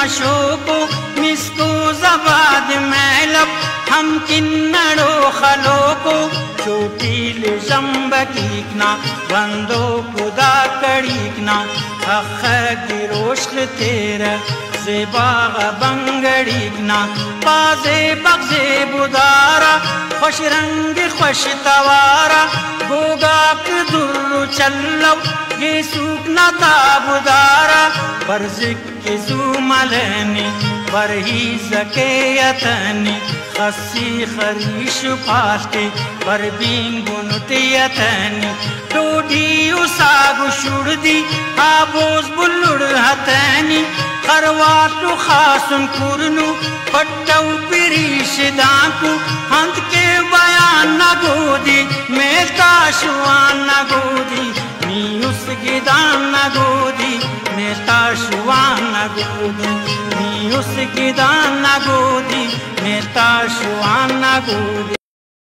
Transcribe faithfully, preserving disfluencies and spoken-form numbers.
مشوکو مسکو زباد میلب ہم کنڑو خلوکو چھوٹی لجمبکیکنا بندو کدا کڑیکنا حق گروشل تیرا زیباغ بنگڑیکنا بازے بغزے بدارا خوش رنگ خوش توارا گوگاک در چلو یہ سوکنا تابدارا برزک کی زو ملنی برہی زکیتنی خسی خریش پاشتے بربین گنٹیتنی ٹوڈی اساگو شڑدی آبوز بلڑ ہتنی خرواتو خاسن کرنو پٹو پریش دانکو ہند کے بیان نگو دی میلتا شوان نگو دی نیوس گیدان نگو دی میلتا شوان نگو دی نیوس گیدان نگو دی میلتا شوان نگو دی